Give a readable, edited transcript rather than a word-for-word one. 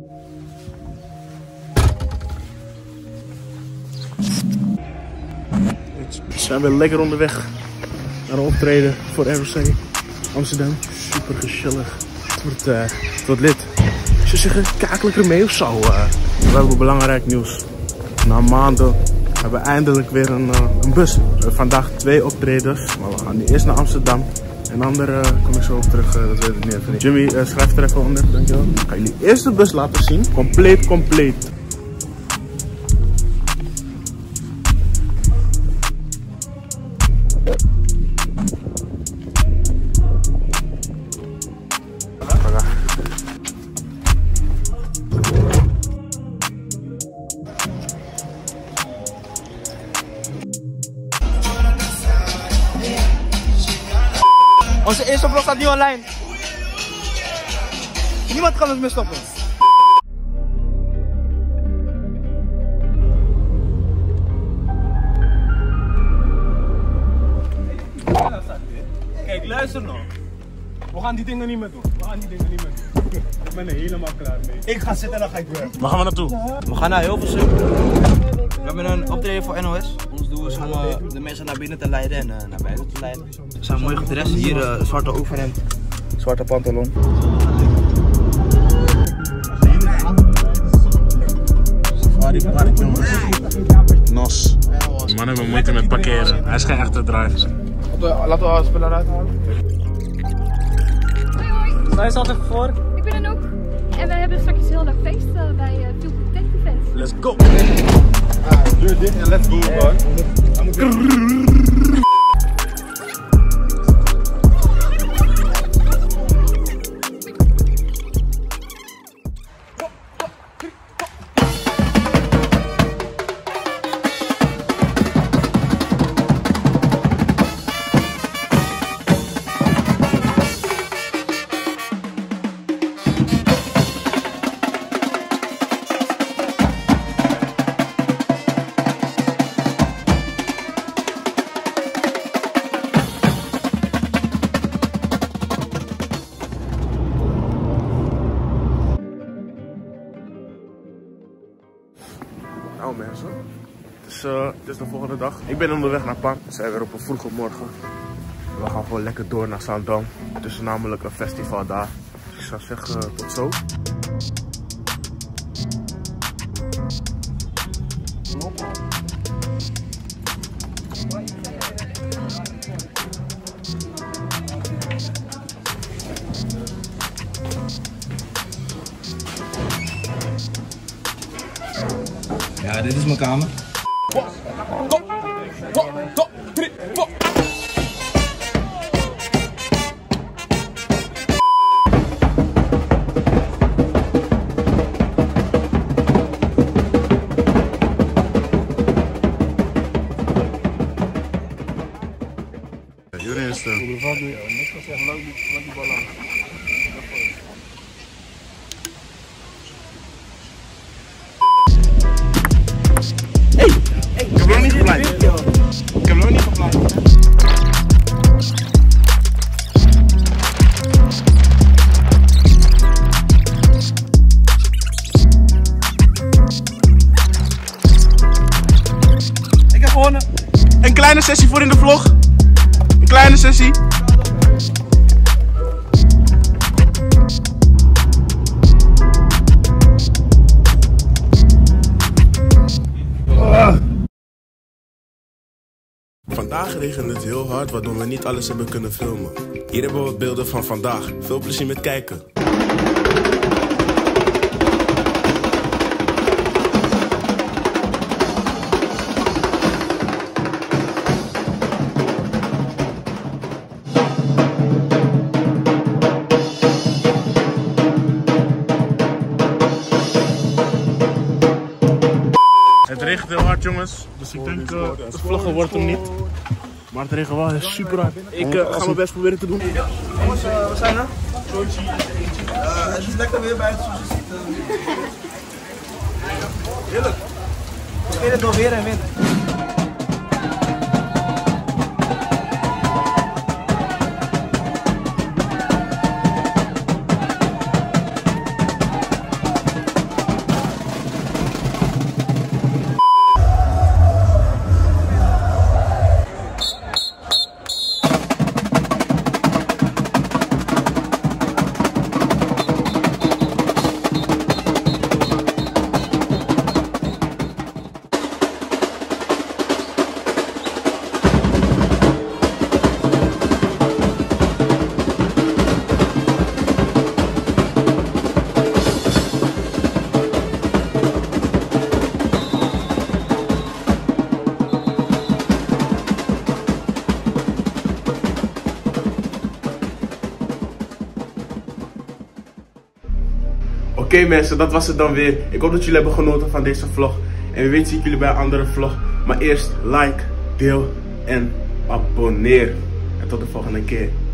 We zijn weer lekker onderweg naar een optreden voor ROC Amsterdam. Super gezellig. Het wordt lid. Ze zeggen, kakel ik er mee of zo? We hebben belangrijk nieuws. Na maanden hebben we eindelijk weer een bus. We hebben vandaag 2 optredens, maar we gaan nu eerst naar Amsterdam. En andere kom ik zo op terug, dat weet ik niet even. Jimmy, schrijf er even onder, dankjewel. Ik ga jullie eerst de bus laten zien. Compleet. Onze eerste vlog staat nu online. Niemand kan ons meer stoppen. Kijk, luister nou. We gaan die dingen niet meer doen. Ik ben er helemaal klaar mee. Ik ga zitten en dan ga ik weer. Waar gaan we naartoe? We gaan naar Hilversum. We hebben een optreden voor NOS. Ons doel is om de mensen naar binnen te leiden en naar buiten te leiden. We zijn mooi gedrest. Hier zwarte overhemd, zwarte pantalon. Safari Park, jongens. Nos. Die man heeft moeite met parkeren. Hij is geen echte driver. Laten we alle spullen eruit halen. Wij zaten voor. Ik ben er ook. En we hebben straks een heel leuk feest bij Feel Good Tent Event. Let's go! Doe dit en let's go, man. Nou mensen, het is de volgende dag. Ik ben onderweg naar Pan. We zijn weer op een vroege morgen. We gaan gewoon lekker door naar Zaandam. Het is namelijk een festival daar. Dus ik zou zeggen, tot zo. Ja, dit is mijn kamer. Jullie is het. Ik heb nog niet geplaatst. Ik heb gewonnen. Een kleine sessie voor in de vlog. Een kleine sessie. Vandaag regent het heel hard, waardoor we niet alles hebben kunnen filmen. Hier hebben we wat beelden van vandaag. Veel plezier met kijken. Het regent heel hard, jongens, dus ik denk de vloggen wordt hem niet. Maar het regent wel super hard. Ik ga mijn best proberen te doen. Jongens, we zijn er. Het is lekker weer buiten zoals je ziet. Heerlijk. Misschien het door weer en wind. Oké mensen, dat was het dan weer. Ik hoop dat jullie hebben genoten van deze vlog. En wie weet zie ik jullie bij een andere vlog. Maar eerst like, deel en abonneer. En tot de volgende keer.